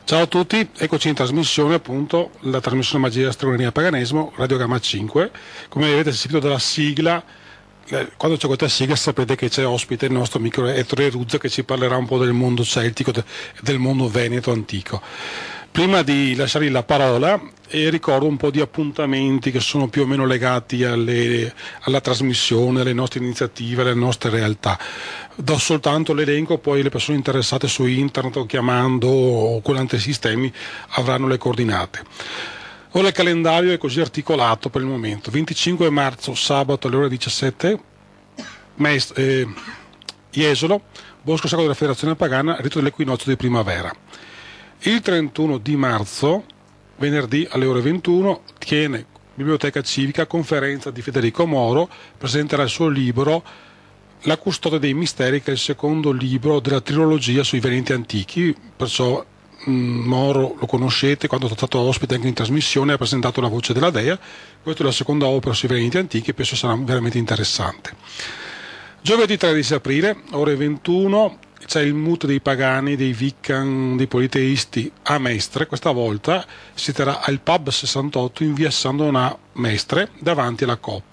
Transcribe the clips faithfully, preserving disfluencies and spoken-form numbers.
Ciao a tutti, eccoci in trasmissione, appunto, la trasmissione Magia, Stregoneria e Paganesimo, Radiogramma cinque. Come avete sentito dalla sigla, eh, quando c'è questa sigla sapete che c'è ospite il nostro amico Ettore Ruzza che ci parlerà un po' del mondo celtico e del mondo veneto antico. Prima di lasciargli la parola, eh, ricordo un po' di appuntamenti che sono più o meno legati alle, alla trasmissione, alle nostre iniziative, alle nostre realtà. Do soltanto l'elenco, poi le persone interessate su internet o chiamando o con altri sistemi avranno le coordinate. Ora il calendario è così articolato per il momento: venticinque marzo, sabato alle ore diciassette, Mest- eh, Jesolo, Bosco Sacro della Federazione Pagana, rito dell'equinozio di primavera. Il trentuno di marzo, venerdì alle ore ventuno, tiene Biblioteca Civica conferenza di Federico Moro, presenterà il suo libro La custode dei misteri, che è il secondo libro della trilogia sui veneti antichi, perciò mh, Moro lo conoscete, quando è stato ospite anche in trasmissione ha presentato La voce della Dea. Questa è la seconda opera sui veneti antichi e penso sarà veramente interessante. Giovedì tredici aprile, ore ventuno, c'è il mood dei pagani, dei Wiccan, dei politeisti a Mestre. Questa volta si terrà al pub sessantotto in via San Donà Mestre, davanti alla Coop.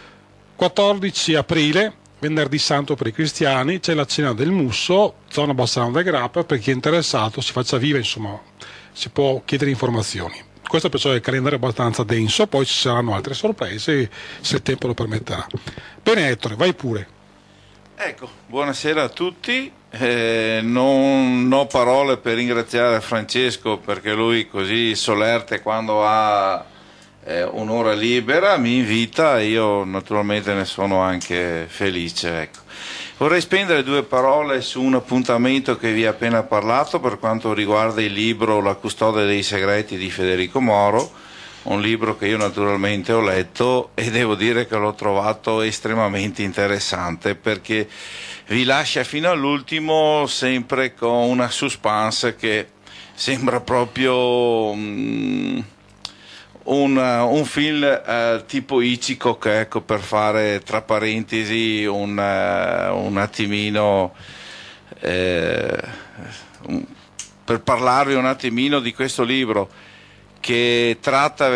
quattordici aprile, venerdì santo per i cristiani, c'è la cena del Musso, zona Bassano del Grappa. Per chi è interessato si faccia viva, insomma, si può chiedere informazioni. Questo perciò è il calendario abbastanza denso, poi ci saranno altre sorprese se il tempo lo permetterà. Bene Ettore, vai pure. Ecco, buonasera a tutti. Eh, non ho parole per ringraziare Francesco perché lui così solerte quando ha eh, un'ora libera mi invita e io naturalmente ne sono anche felice. Ecco. Vorrei spendere due parole su un appuntamento che vi ho appena parlato per quanto riguarda il libro La custode dei segreti di Federico Moro, un libro che io naturalmente ho letto e devo dire che l'ho trovato estremamente interessante perché vi lascia fino all'ultimo sempre con una suspense che sembra proprio um, un, un film uh, tipo Hitchcock, ecco, per fare tra parentesi un, uh, un attimino eh, un, per parlarvi un attimino di questo libro che tratta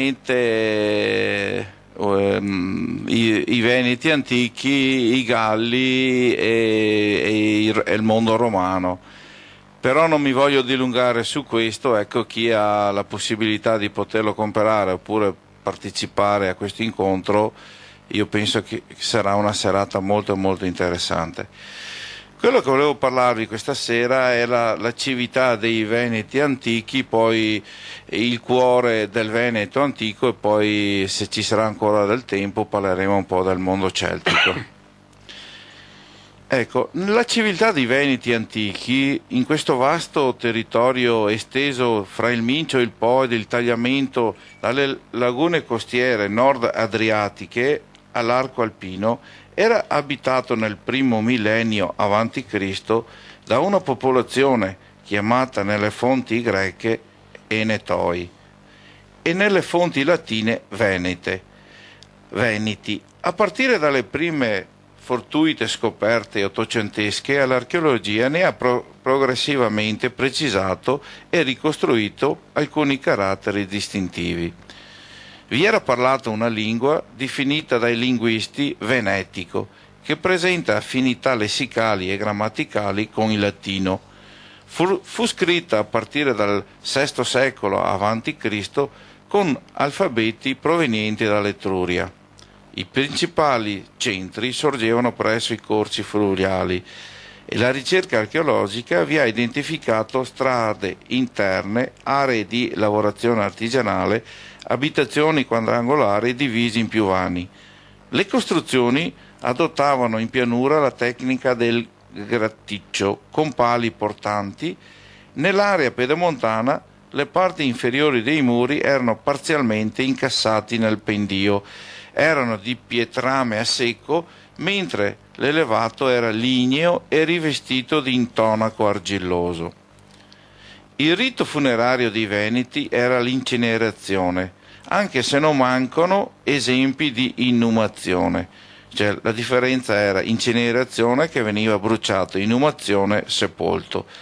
veramente um, i, i Veneti antichi, i Galli e, e, il, e il mondo romano. Però non mi voglio dilungare su questo, ecco, chi ha la possibilità di poterlo comprare oppure partecipare a questo incontro, io penso che sarà una serata molto molto interessante. Quello che volevo parlarvi questa sera è la, la civiltà dei Veneti antichi, poi il cuore del Veneto antico e poi, se ci sarà ancora del tempo, parleremo un po' del mondo celtico. Ecco, la civiltà dei Veneti antichi, in questo vasto territorio esteso fra il Mincio e il Po ed il tagliamento dalle lagune costiere nord-adriatiche all'arco alpino, era abitato nel primo millennio avanti Cristo da una popolazione chiamata nelle fonti greche Enetoi e nelle fonti latine Venete, Veneti. A partire dalle prime fortuite scoperte ottocentesche, l'archeologia ne ha pro- progressivamente precisato e ricostruito alcuni caratteri distintivi. Vi era parlata una lingua definita dai linguisti venetico, che presenta affinità lessicali e grammaticali con il latino. Fu, fu scritta a partire dal sesto secolo avanti Cristo con alfabeti provenienti dall'Etruria. I principali centri sorgevano presso i corsi fluviali e la ricerca archeologica vi ha identificato strade interne, aree di lavorazione artigianale, abitazioni quadrangolari divisi in più vani. Le costruzioni adottavano in pianura la tecnica del gratticcio con pali portanti. Nell'area pedemontana le parti inferiori dei muri erano parzialmente incassati nel pendio, erano di pietrame a secco, mentre l'elevato era ligneo e rivestito di intonaco argilloso. Il rito funerario dei Veneti era l'incinerazione, anche se non mancano esempi di inumazione. Cioè, la differenza era incinerazione che veniva bruciato, inumazione sepolto.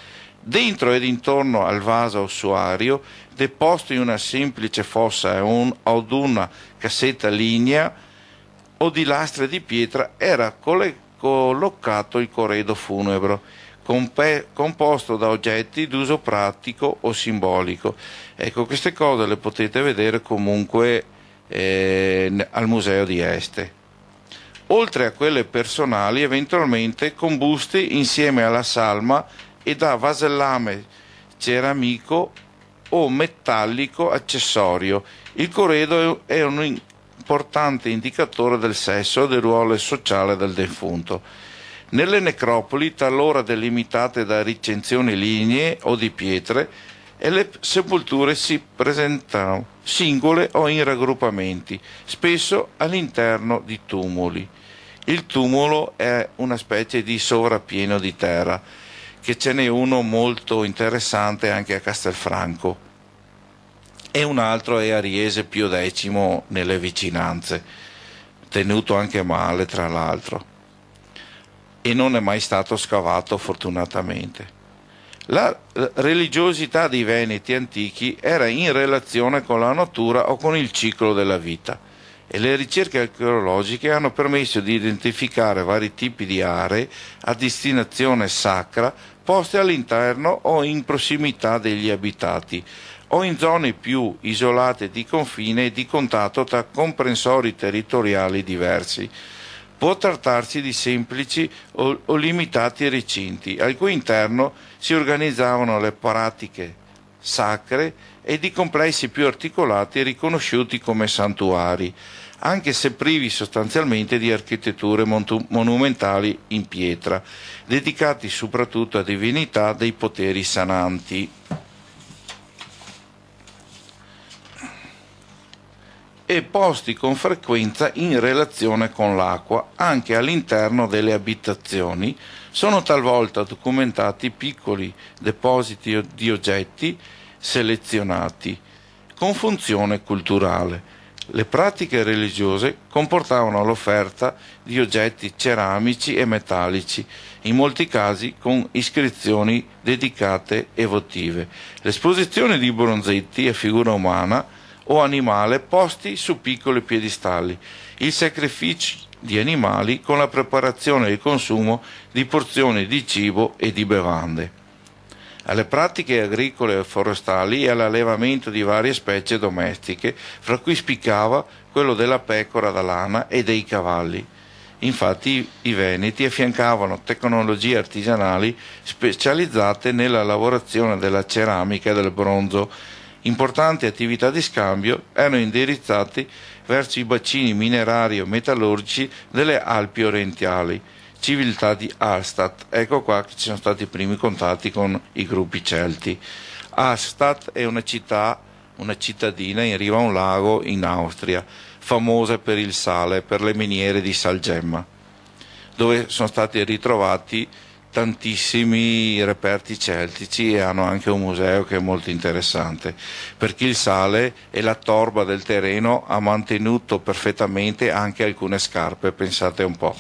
Dentro ed intorno al vaso ossuario, deposto in una semplice fossa o ad una cassetta lignea o di lastre di pietra, era coll- collocato il corredo funebre, compe- composto da oggetti d'uso pratico o simbolico. Ecco, queste cose le potete vedere comunque eh, al museo di Este. Oltre a quelle personali, eventualmente con busti insieme alla salma e da vasellame ceramico o metallico accessorio. Il corredo è un importante indicatore del sesso e del ruolo sociale del defunto. Nelle necropoli, talora delimitate da recinzioni lignee o di pietre, e le sepolture si presentano singole o in raggruppamenti, spesso all'interno di tumuli. Il tumulo è una specie di sovrappieno di terra, che ce n'è uno molto interessante anche a Castelfranco, e un altro è a Riese Pio X nelle vicinanze, tenuto anche male tra l'altro, e non è mai stato scavato fortunatamente. La religiosità dei Veneti antichi era in relazione con la natura o con il ciclo della vita, e le ricerche archeologiche hanno permesso di identificare vari tipi di aree a destinazione sacra poste all'interno o in prossimità degli abitati, o in zone più isolate di confine e di contatto tra comprensori territoriali diversi. Può trattarsi di semplici o, o limitati recinti, al cui interno si organizzavano le pratiche sacre, e di complessi più articolati e riconosciuti come santuari, anche se privi sostanzialmente di architetture monumentali in pietra, dedicati soprattutto a divinità dei poteri sananti. E posti con frequenza in relazione con l'acqua, anche all'interno delle abitazioni. Sono talvolta documentati piccoli depositi di oggetti selezionati con funzione culturale. Le pratiche religiose comportavano l'offerta di oggetti ceramici e metallici, in molti casi con iscrizioni dedicate e votive. L'esposizione di bronzetti a figura umana o animale posti su piccoli piedistalli, il sacrificio di animali con la preparazione e il consumo di porzioni di cibo e di bevande, alle pratiche agricole e forestali e all'allevamento di varie specie domestiche, fra cui spiccava quello della pecora da lana e dei cavalli. Infatti i Veneti affiancavano tecnologie artigianali specializzate nella lavorazione della ceramica e del bronzo. Importanti attività di scambio erano indirizzate verso i bacini minerari o metallurgici delle Alpi orientali, civiltà di Hallstatt. Ecco qua che ci sono stati i primi contatti con i gruppi celti. Hallstatt è una città, una cittadina in riva a un lago in Austria, famosa per il sale, per le miniere di salgemma, dove sono stati ritrovati tantissimi reperti celtici, e hanno anche un museo che è molto interessante, perché il sale e la torba del terreno ha mantenuto perfettamente anche alcune scarpe, pensate un po'.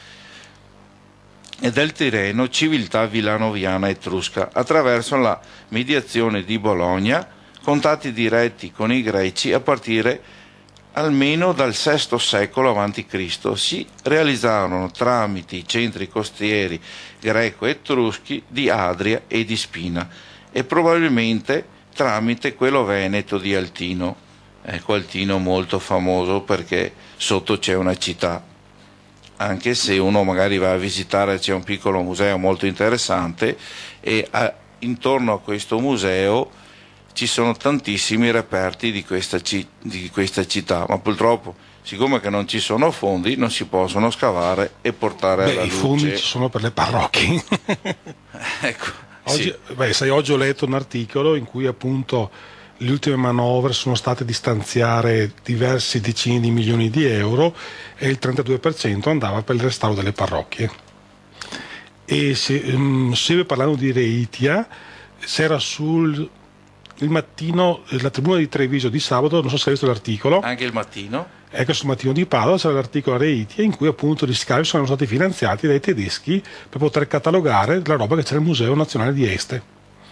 E del Tirreno, civiltà villanoviana etrusca, attraverso la mediazione di Bologna, contatti diretti con i greci a partire almeno dal sesto secolo avanti Cristo si realizzarono tramite i centri costieri greco-etruschi di Adria e di Spina, e probabilmente tramite quello veneto di Altino. Ecco, Altino molto famoso perché sotto c'è una città, anche se uno magari va a visitare, c'è un piccolo museo molto interessante, e a, intorno a questo museo ci sono tantissimi reperti di questa, di questa città, ma purtroppo, siccome che non ci sono fondi, non si possono scavare e portare beh, alla luce. I fondi ci sono per le parrocchie. Ecco, oggi, sì. beh, sai, oggi ho letto un articolo in cui appunto le ultime manovre sono state di stanziare diversi decine di milioni di euro, e il trentadue per cento andava per il restauro delle parrocchie. E se, um, se parlando di Reitia, se era sul il mattino, la tribuna di Treviso di sabato, non so se hai visto l'articolo. Anche il mattino? Ecco, sul mattino di Padova c'era l'articolo a Reitia in cui appunto gli scavi sono stati finanziati dai tedeschi per poter catalogare la roba che c'era al Museo Nazionale di Este.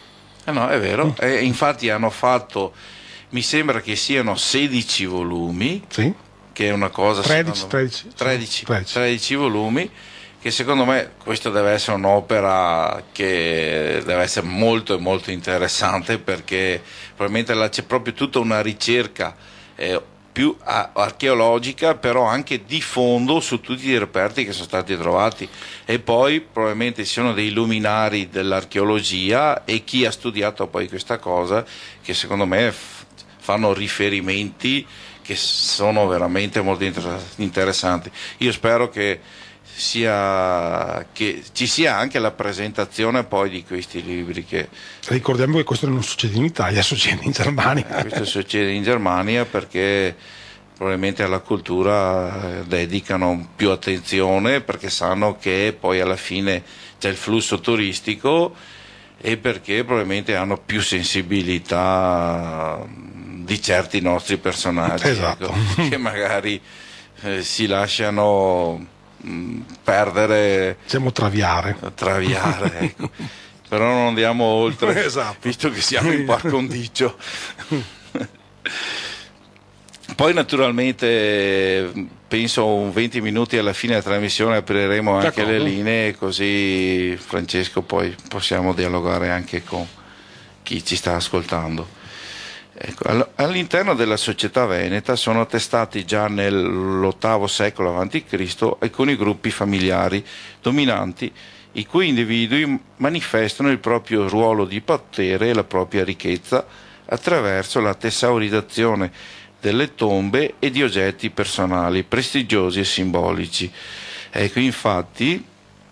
Eh no, è vero, mm. e infatti hanno fatto, mi sembra che siano sedici volumi, sì. che è una cosa... tredici, tredici, tredici, tredici. tredici volumi, che secondo me questo deve essere un'opera che deve essere molto molto interessante, perché probabilmente là c'è proprio tutta una ricerca eh, più archeologica, però anche di fondo su tutti i reperti che sono stati trovati, e poi probabilmente ci sono dei luminari dell'archeologia e chi ha studiato poi questa cosa, che secondo me f- fanno riferimenti che sono veramente molto inter- interessanti. Io spero che sia che ci sia anche la presentazione poi di questi libri, che ricordiamo che questo non succede in Italia, succede in Germania. Eh, questo succede in Germania perché probabilmente alla cultura eh, dedicano più attenzione, perché sanno che poi alla fine c'è il flusso turistico, e perché probabilmente hanno più sensibilità di certi nostri personaggi, esatto. ecco, che magari eh, si lasciano perdere, possiamo traviare, traviare ecco. Però non andiamo oltre, esatto. Visto che siamo in par condicio. Poi naturalmente penso un venti minuti alla fine della trasmissione apriremo anche D'accordo. le linee, così Francesco poi possiamo dialogare anche con chi ci sta ascoltando. Ecco, all'interno della società veneta sono attestati già nell'ottavo secolo avanti Cristo alcuni gruppi familiari dominanti, i cui individui manifestano il proprio ruolo di potere e la propria ricchezza attraverso la tesaurizzazione delle tombe e di oggetti personali prestigiosi e simbolici. Ecco, infatti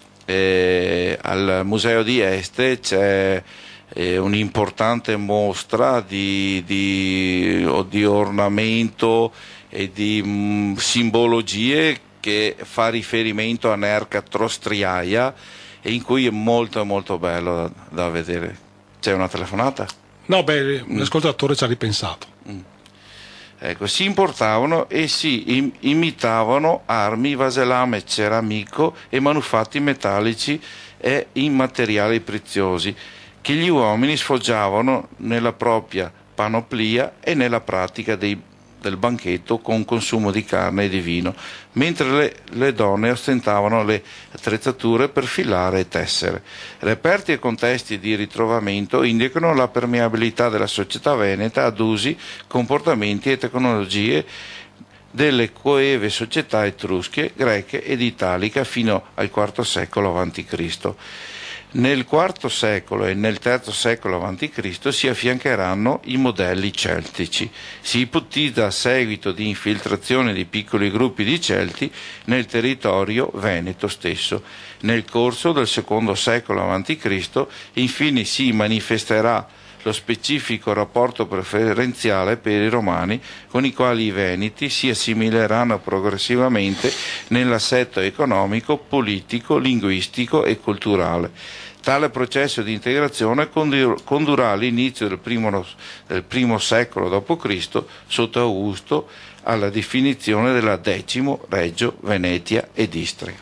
eh, al Museo di Este c'è È un'importante mostra di, di, di ornamento e di mh, simbologie che fa riferimento a Nerca Trostriaia, e in cui è molto molto bello da, da vedere. C'è una telefonata? No, beh, l'ascoltatore mm. ci ha ripensato. Mm. Ecco, si importavano e si im- imitavano armi, vaselame ceramico e manufatti metallici e in materiali preziosi, che gli uomini sfoggiavano nella propria panoplia e nella pratica dei, del banchetto con consumo di carne e di vino, mentre le, le donne ostentavano le attrezzature per filare e tessere. Reperti e contesti di ritrovamento indicano la permeabilità della società veneta ad usi, comportamenti e tecnologie delle coeve società etrusche, greche ed italica fino al quarto secolo avanti Cristo. Nel quarto secolo e nel terzo secolo avanti Cristo si affiancheranno i modelli celtici. Si ipotizza a seguito di infiltrazione di piccoli gruppi di Celti nel territorio veneto stesso. Nel corso del secondo secolo avanti Cristo infine si manifesterà lo specifico rapporto preferenziale per i romani, con i quali i veneti si assimileranno progressivamente nell'assetto economico, politico, linguistico e culturale. Tale processo di integrazione condurrà all'inizio del primo, del primo secolo dopo Cristo, sotto Augusto, alla definizione della decimo Regio, Venetia ed Istria.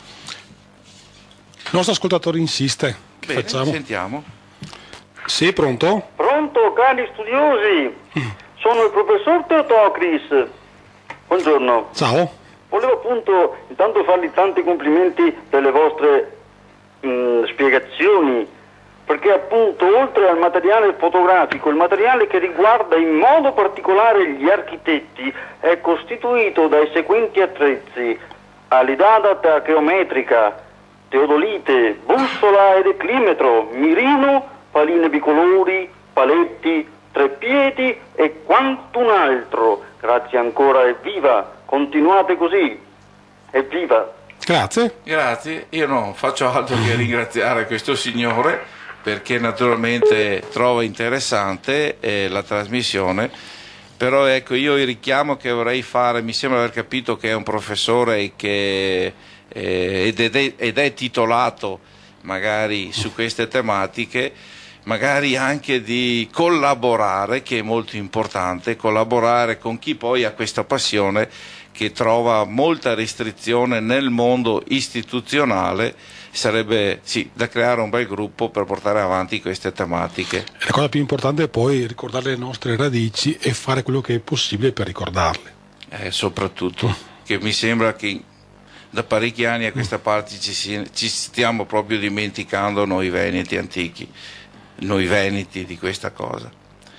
Il nostro ascoltatore insiste. Che Bene, facciamo? Sentiamo. Sì, pronto? Pronto, cari studiosi. Sono il professor Teotocris. Buongiorno. Ciao. Volevo appunto intanto fargli tanti complimenti per le vostre mh, spiegazioni, perché appunto oltre al materiale fotografico, il materiale che riguarda in modo particolare gli architetti è costituito dai seguenti attrezzi: alidada tacheometrica, teodolite, bussola ed eclimetro, mirino, paline bicolori, paletti, treppiedi e quantun altro. Grazie ancora, evviva! Continuate così, evviva! Grazie. Grazie, io non faccio altro che ringraziare questo signore, perché naturalmente trova interessante eh, la trasmissione, però ecco, io il richiamo che vorrei fare, mi sembra aver capito che è un professore che, eh, ed, è, ed è titolato magari su queste tematiche, magari anche di collaborare, che è molto importante, collaborare con chi poi ha questa passione che trova molta restrizione nel mondo istituzionale, sarebbe sì, da creare un bel gruppo per portare avanti queste tematiche. La cosa più importante è poi ricordare le nostre radici e fare quello che è possibile per ricordarle. Eh, soprattutto, mm. che mi sembra che da parecchi anni a questa parte ci, si, ci stiamo proprio dimenticando noi veneti antichi, noi veneti di questa cosa.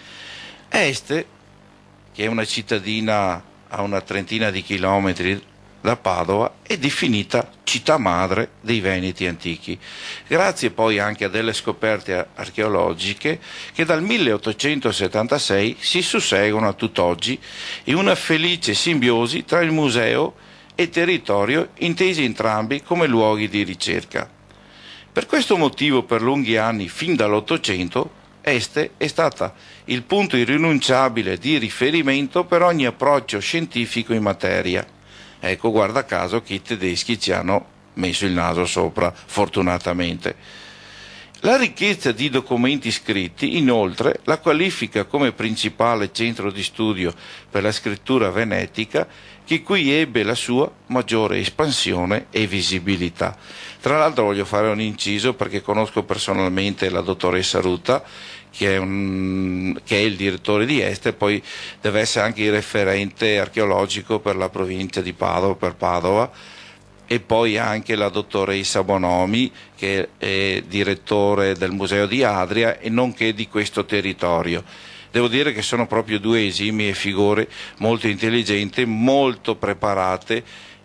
Este, che è una cittadina a una trentina di chilometri da Padova, è definita città madre dei veneti antichi, grazie poi anche a delle scoperte archeologiche che dal milleottocentosettantasei si susseguono a tutt'oggi in una felice simbiosi tra il museo e territorio, intesi entrambi come luoghi di ricerca. Per questo motivo, per lunghi anni, fin dall'Ottocento, Este è stata il punto irrinunciabile di riferimento per ogni approccio scientifico in materia. Ecco, guarda caso che i tedeschi ci hanno messo il naso sopra, fortunatamente. La ricchezza di documenti scritti, inoltre, la qualifica come principale centro di studio per la scrittura venetica, che qui ebbe la sua maggiore espansione e visibilità. Tra l'altro voglio fare un inciso perché conosco personalmente la dottoressa Ruta, che è, un, che è il direttore di Este, e poi deve essere anche il referente archeologico per la provincia di Padova, per Padova, e poi anche la dottoressa Bonomi, che è direttore del Museo di Adria e nonché di questo territorio. Devo dire che sono proprio due esimie figure molto intelligenti, molto preparate,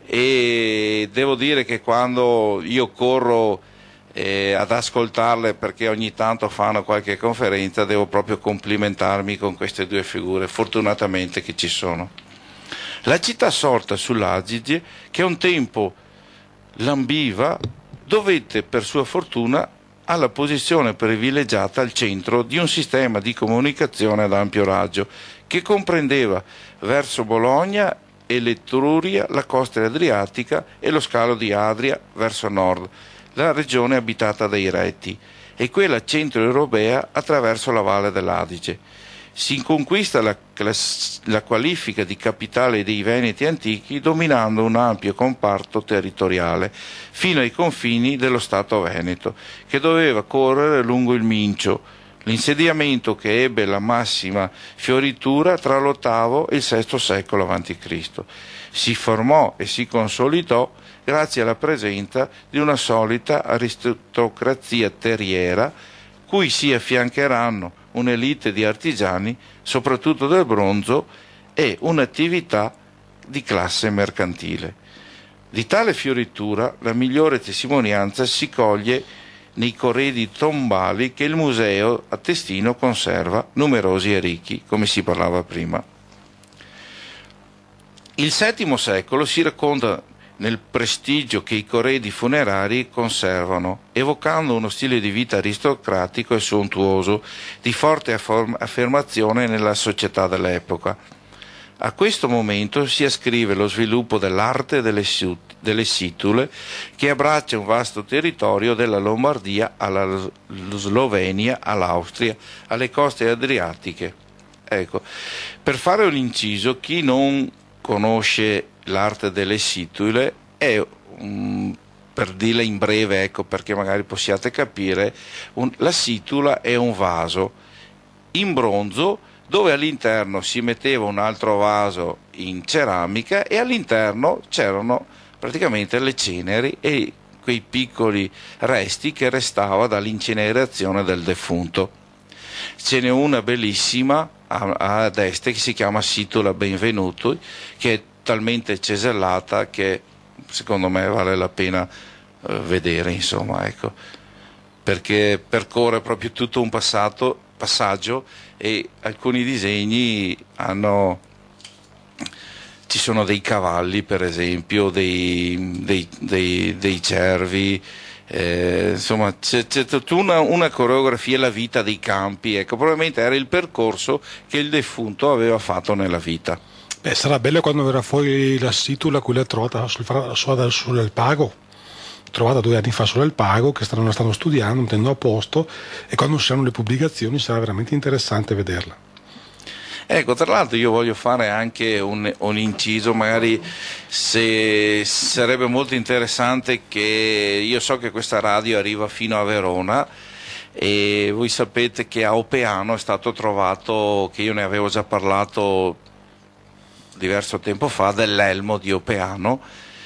e devo dire che quando io corro eh, ad ascoltarle, perché ogni tanto fanno qualche conferenza, devo proprio complimentarmi con queste due figure, fortunatamente che ci sono. La città sorta sull'Adige, che un tempo lambiva, dovette per sua fortuna alla posizione privilegiata al centro di un sistema di comunicazione ad ampio raggio che comprendeva verso Bologna e l'Etruria, la costa adriatica e lo scalo di Adria verso nord, la regione abitata dai Reti, e quella centro-europea attraverso la valle dell'Adige. Si conquista la, la qualifica di capitale dei Veneti antichi dominando un ampio comparto territoriale fino ai confini dello Stato Veneto, che doveva correre lungo il Mincio, l'insediamento che ebbe la massima fioritura tra l'ottavo e il sesto secolo avanti Cristo. Si formò e si consolidò grazie alla presenza di una solita aristocrazia terriera, cui si affiancheranno un'elite di artigiani, soprattutto del bronzo, e un'attività di classe mercantile. Di tale fioritura la migliore testimonianza si coglie nei corredi tombali che il museo a Testino conserva, numerosi e ricchi, come si parlava prima. Il settimo secolo si racconta nel prestigio che i corredi funerari conservano, evocando uno stile di vita aristocratico e sontuoso, di forte affermazione nella società dell'epoca. A questo momento si ascrive lo sviluppo dell'arte delle, delle situle, che abbraccia un vasto territorio dalla Lombardia alla Slovenia, all'Austria, alle coste adriatiche. Ecco, per fare un inciso, chi non conosce l'arte delle situle è, um, per dirla in breve, ecco, perché magari possiate capire, un, la situla è un vaso in bronzo dove all'interno si metteva un altro vaso in ceramica e all'interno c'erano praticamente le ceneri e quei piccoli resti che restava dall'incinerazione del defunto. Ce n'è una bellissima ad Este che si chiama Situla Benvenuto, che è talmente cesellata che secondo me vale la pena uh, vedere, insomma, ecco, perché percorre proprio tutto un passato, passaggio, e alcuni disegni hanno, ci sono dei cavalli per esempio, dei, dei, dei, dei cervi, eh, insomma c'è, c'è tutta una, una coreografia, la vita dei campi, ecco, probabilmente era il percorso che il defunto aveva fatto nella vita. Beh, sarà bello quando verrà fuori la situla, quella trovata sul, sul, sul Pago, trovata due anni fa sul Pago, che stanno, stanno studiando, mettendo a posto, e quando usciranno le pubblicazioni sarà veramente interessante vederla. Ecco, tra l'altro io voglio fare anche un, un inciso, magari se sarebbe molto interessante che io so che questa radio arriva fino a Verona e voi sapete che a Opeano è stato trovato, che io ne avevo già parlato diverso tempo fa, dell'elmo di Opeano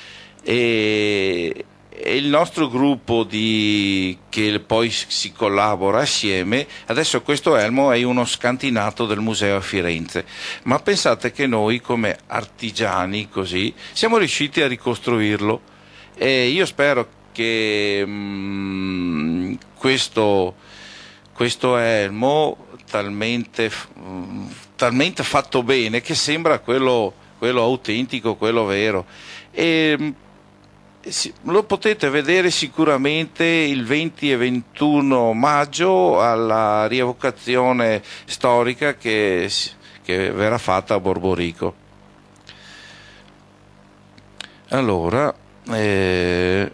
e, e il nostro gruppo di, che poi si collabora assieme, adesso questo elmo è uno scantinato del museo a Firenze, ma pensate che noi come artigiani così siamo riusciti a ricostruirlo e io spero che mh, questo, questo elmo talmente, talmente fatto bene che sembra quello, quello autentico, quello vero e lo potete vedere sicuramente il venti e ventuno maggio alla rievocazione storica che, che verrà fatta a Borborico. Allora eh,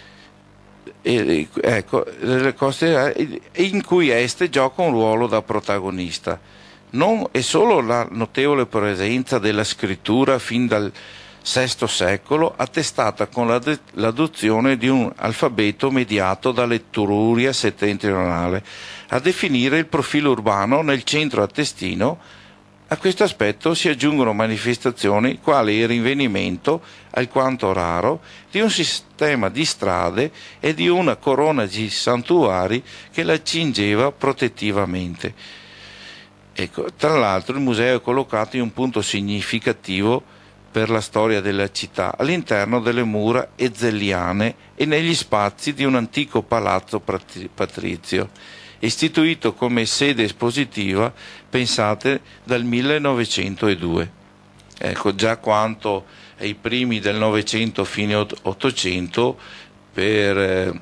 ecco, le cose in cui Este gioca un ruolo da protagonista. Non è solo la notevole presenza della scrittura fin dal sesto secolo, attestata con l'adozione di un alfabeto mediato dall'Etruria settentrionale, a definire il profilo urbano nel centro attestino. A questo aspetto si aggiungono manifestazioni quali il rinvenimento, alquanto raro, di un sistema di strade e di una corona di santuari che la cingeva protettivamente. Ecco, tra l'altro il museo è collocato in un punto significativo per la storia della città, all'interno delle mura ezzelliane e negli spazi di un antico palazzo patrizio, istituito come sede espositiva, pensate, dal millenovecentodue. Ecco, già quanto ai primi del Novecento, fine Ottocento, per, eh,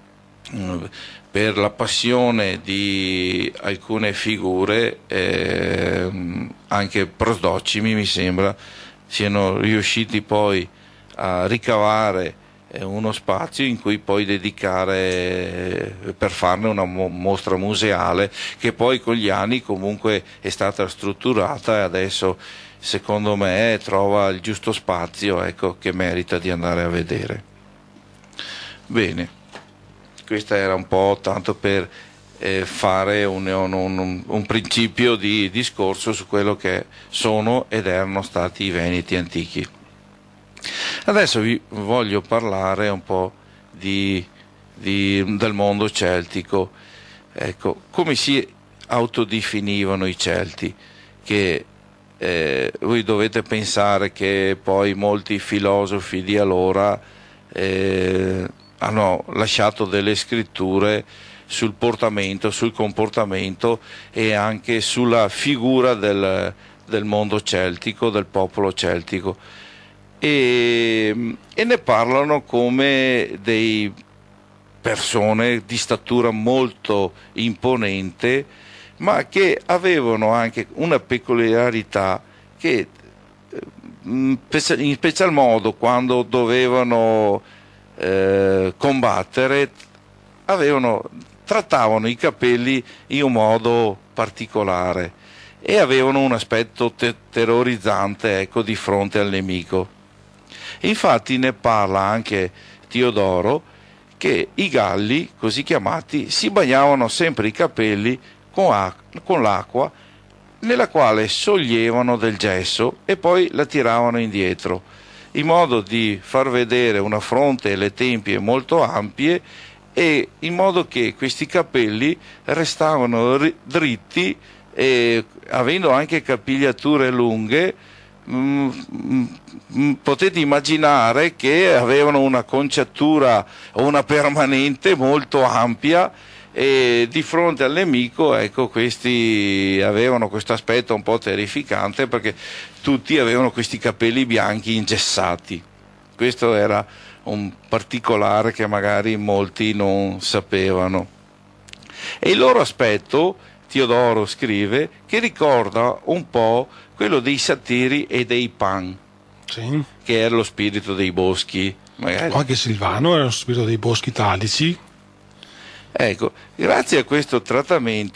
per la passione di alcune figure, eh, anche prosdocimi mi sembra, siano riusciti poi a ricavare uno spazio in cui poi dedicare per farne una mostra museale che poi con gli anni comunque è stata strutturata e adesso secondo me trova il giusto spazio, ecco, che merita di andare a vedere. Bene, questo era un po' tanto per eh, fare un, un, un, un principio di discorso su quello che sono ed erano stati i Veneti antichi. Adesso vi voglio parlare un po' di, di, del mondo celtico. Ecco, come si autodefinivano i Celti? Che eh, voi dovete pensare che poi molti filosofi di allora eh, hanno lasciato delle scritture sul portamento, sul comportamento e anche sulla figura del, del mondo celtico, del popolo celtico. E, e ne parlano come dei persone di statura molto imponente, ma che avevano anche una peculiarità che in special modo quando dovevano eh, combattere avevano, trattavano i capelli in un modo particolare e avevano un aspetto te- terrorizzante, ecco, di fronte al nemico. Infatti ne parla anche Teodoro che i Galli, così chiamati, si bagnavano sempre i capelli con, ac- con l'acqua nella quale scioglievano del gesso e poi la tiravano indietro, in modo di far vedere una fronte e le tempie molto ampie e in modo che questi capelli restavano ri- dritti e avendo anche capigliature lunghe. Mm, mm, potete immaginare che avevano una conciatura o una permanente molto ampia e di fronte al nemico, ecco, questi avevano questo aspetto un po' terrificante perché tutti avevano questi capelli bianchi ingessati. Questo era un particolare che magari molti non sapevano. E il loro aspetto, Teodoro scrive, che ricorda un po' quello dei satiri e dei pan, sì, che era lo spirito dei boschi. Magari. O anche Silvano era lo spirito dei boschi italici. Ecco, grazie a questo trattamento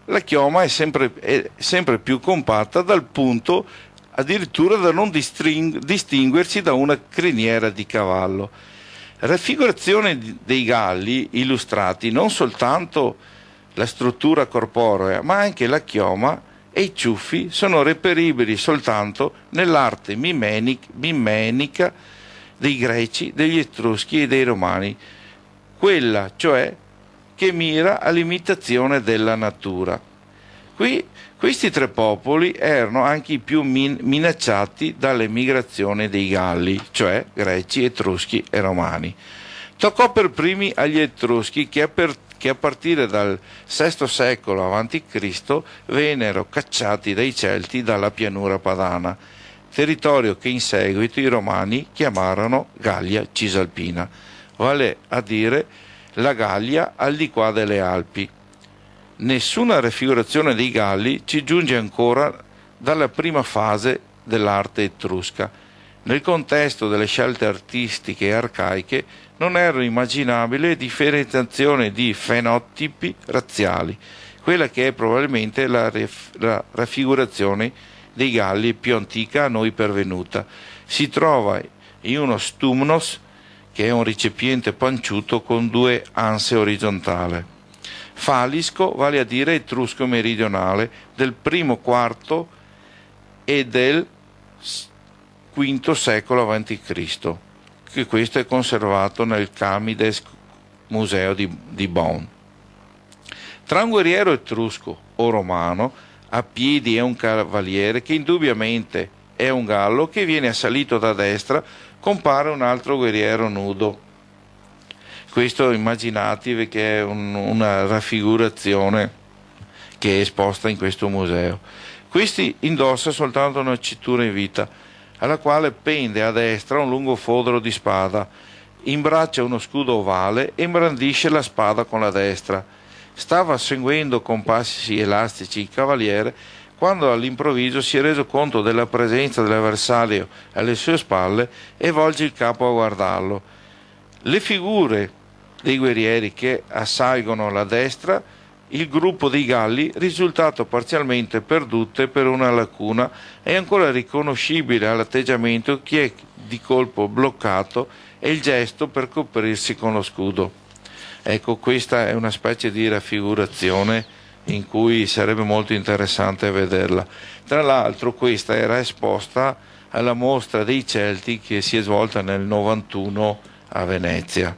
la chioma è sempre, è sempre più compatta, dal punto addirittura da non distinguersi da una criniera di cavallo. Raffigurazione dei galli illustrati, non soltanto la struttura corporea, ma anche la chioma e i ciuffi sono reperibili soltanto nell'arte mimenica dei greci, degli etruschi e dei romani, quella cioè che mira all'imitazione della natura. Qui, questi tre popoli erano anche i più min- minacciati dalle migrazioni dei Galli, cioè greci, etruschi e romani. Toccò per primi agli etruschi che, per, che a partire dal sesto secolo avanti Cristo vennero cacciati dai Celti dalla pianura padana, territorio che in seguito i romani chiamarono Gallia Cisalpina, vale a dire la Gallia al di qua delle Alpi. Nessuna raffigurazione dei Galli ci giunge ancora dalla prima fase dell'arte etrusca. Nel contesto delle scelte artistiche arcaiche non era immaginabile differenziazione di fenotipi razziali, quella che è probabilmente la, ref- la raffigurazione dei Galli più antica a noi pervenuta. Si trova in uno stumnos, che è un recipiente panciuto con due anse orizzontali. Falisco vale a dire etrusco meridionale del primo quarto e del quinto secolo avanti Cristo, che questo è conservato nel Camides Museo di, di Bonn. Tra un guerriero etrusco o romano a piedi e un cavaliere che indubbiamente è un gallo che viene assalito da destra, compare un altro guerriero nudo. Questo immaginatevi che è un, una raffigurazione che è esposta in questo museo. Questi indossa soltanto una cintura in vita, alla quale pende a destra un lungo fodero di spada, imbraccia uno scudo ovale e brandisce la spada con la destra. Stava seguendo con passi elastici il cavaliere quando all'improvviso si è reso conto della presenza dell'avversario alle sue spalle e volge il capo a guardarlo. Le figure dei guerrieri che assalgono la destra, il gruppo dei Galli, risultato parzialmente perdute per una lacuna, è ancora riconoscibile all'atteggiamento chi è di colpo bloccato e il gesto per coprirsi con lo scudo. Ecco, questa è una specie di raffigurazione in cui sarebbe molto interessante vederla. Tra l'altro questa era esposta alla mostra dei Celti che si è svolta nel novantuno a Venezia.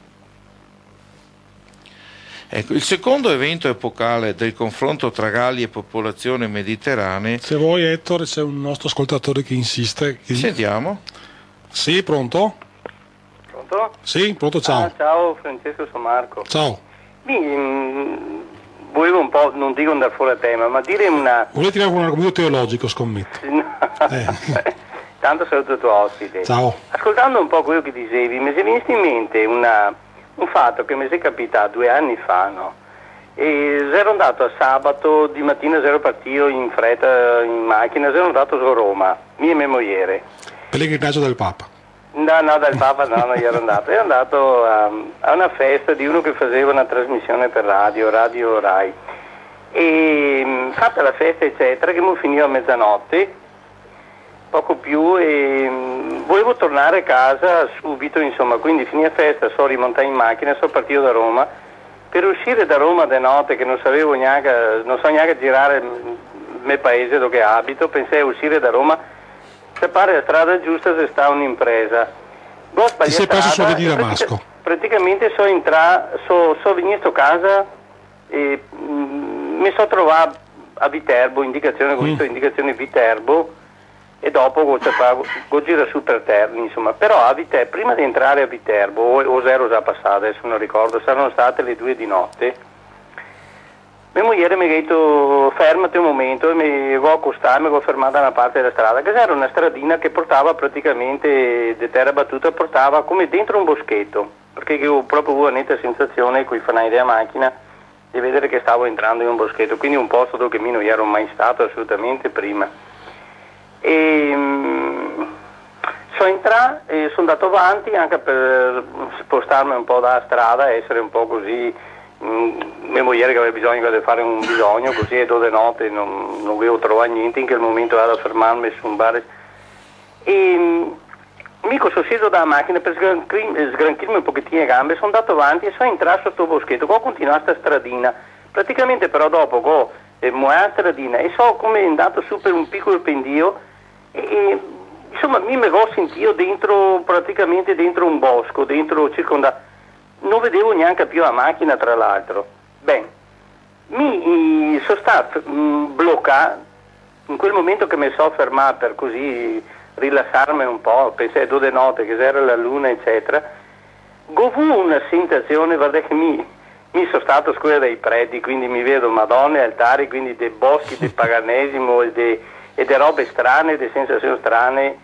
Ecco, il secondo evento epocale del confronto tra Galli e popolazioni mediterranee. Se vuoi, Ettore, c'è un nostro ascoltatore che insiste. Che... Sentiamo. Sì, pronto? Pronto? Sì, pronto, ciao. Ah, ciao Francesco, sono Marco. Ciao. Mi, mh, volevo un po', non dico andare fuori a tema, ma dire una... Vuoi tirare un argomento teologico, scommetto? No. Eh. Tanto saluto il tuo ospite. Ciao. Ascoltando un po' quello che dicevi, mi è venuto in mente una... un fatto che mi è capitato due anni fa, no? E ero andato a sabato, di mattina ero partito in fretta in macchina, ero andato su Roma, mia e mia moglie. Pellegrinaggio del Papa. No, no, dal Papa no, non ero andato, ero andato a, a una festa di uno che faceva una trasmissione per radio, Radio Rai. E fatta la festa eccetera, che mi finiva a mezzanotte, poco più, e mh, volevo tornare a casa subito, insomma, quindi finì la festa, sono rimontato in macchina, sono partito da Roma. Per uscire da Roma de notte, che non sapevo neanche, non so neanche girare il mio paese dove abito, pensai a uscire da Roma, se pare la strada giusta se sta un'impresa. Ti sei perso sulla di Damasco. Praticamente so entrare, so, so venuto a casa e mh, mi so trovato a Viterbo, indicazione, ho visto mm. indicazione Viterbo, e dopo ho girato su per terra, insomma. Però a Viterbo, prima di entrare a Viterbo, o, o ero già passato, adesso non ricordo, saranno state le due di notte. Mia moglie mi ha detto fermati un momento, e mi ho accostato, mi ho fermato da una parte della strada, che era una stradina che portava praticamente di terra battuta, portava come dentro un boschetto, perché io proprio avevo una netta sensazione con i fanali della macchina di vedere che stavo entrando in un boschetto, quindi un posto dove io non ero mai stato assolutamente prima. E mh, sono entrato e sono andato avanti anche per spostarmi un po' dalla strada, essere un po' così mia moglie che aveva bisogno di fare un bisogno, così è due notte, non, non avevo trovato niente, in quel momento vado a fermarmi su un bar e mica sono sceso dalla macchina per sgranchirmi un pochettino le gambe, sono andato avanti e sono entrato sotto il boschetto, ho continuato sta stradina, praticamente però dopo ho eh, la stradina e so come è andato su per un piccolo pendio e, e insomma mi ho sentito dentro, praticamente dentro un bosco, dentro circondato, non vedevo neanche più la macchina tra l'altro. Bene, mi sono stato mh, bloccato, in quel momento che mi sono fermato per così rilassarmi un po', pensai due notte che c'era la luna eccetera, ho avuto una sensazione, guarda che mi, mi sono stato a scuola dei preti, quindi mi vedo Madonna e altari, quindi dei boschi del paganesimo e delle de robe strane, delle sensazioni strane,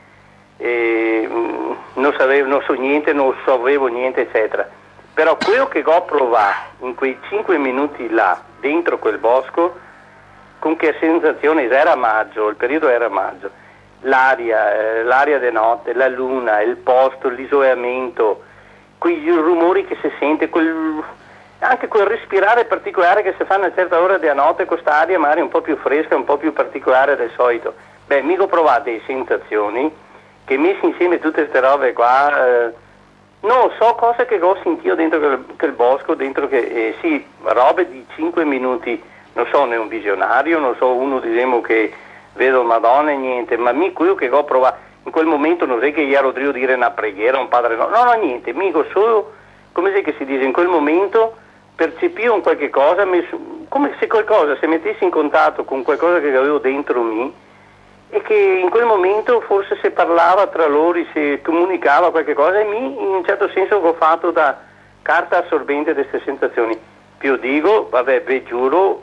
e, mh, non sapevo, non so niente, non sapevo niente eccetera, però quello che ho provato in quei cinque minuti là, dentro quel bosco, con che sensazione, era maggio, il periodo era maggio, l'aria, eh, l'aria di notte, la luna, il posto, l'isolamento, quei rumori che si sente, quel, anche quel respirare particolare che si fa a una certa ora della notte, questa aria magari un po' più fresca, un po' più particolare del solito. Beh, mi ho provato delle sensazioni che messi insieme tutte queste robe qua, eh, non so cosa che ho sentito dentro quel, quel bosco, dentro che, eh, sì, robe di cinque minuti, non so, né un visionario, non so, uno diciamo che vedo Madonna e niente, ma mi quello che ho provato, in quel momento non è che io ero a dire una preghiera, un padre no, no, no, niente, mico solo, come se che si dice, in quel momento percepivo un qualche cosa, come se qualcosa si mettesse in contatto con qualcosa che avevo dentro me e che in quel momento forse si parlava tra loro, si comunicava qualche cosa e mi, in un certo senso, ho fatto da carta assorbente di queste sensazioni. Più dico, vabbè, vi giuro,